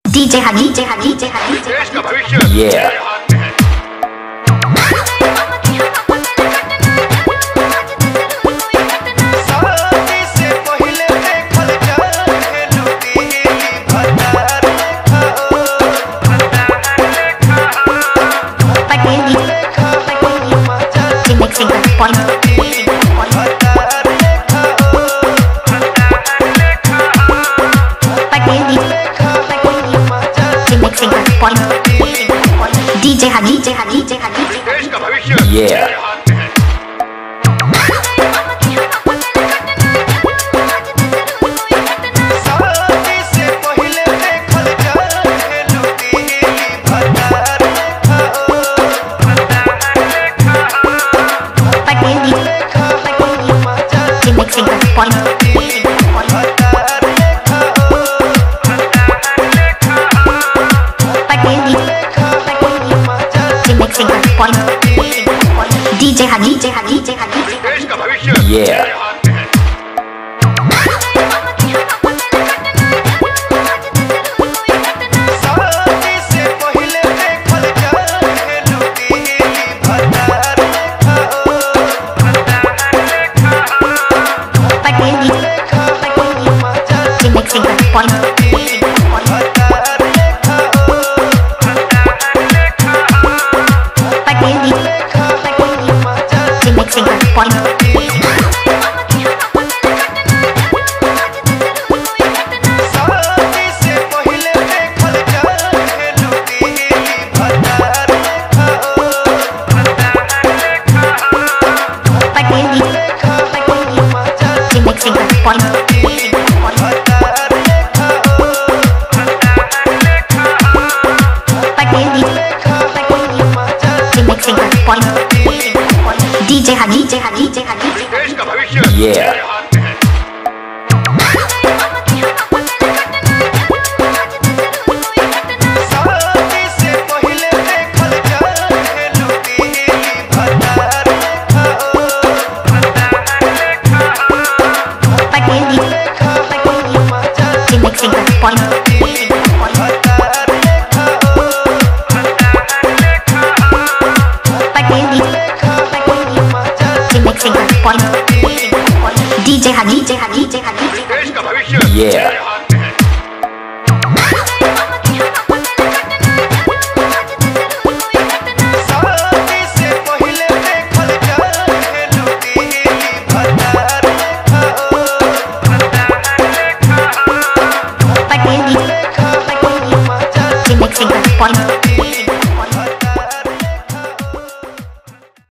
DJ Honey, DJ Honey, DJ Honey, देश का भविष्य Yeah. DJ Honey, DJ Honey, DJ Honey, देश का भविष्य Yeah. DJ Honey, DJ Honey, DJ Honey, देश का भविष्य Yeah. DJ Honey, DJ Honey, DJ Honey, देश का भविष्य Yeah. DJ Honey, DJ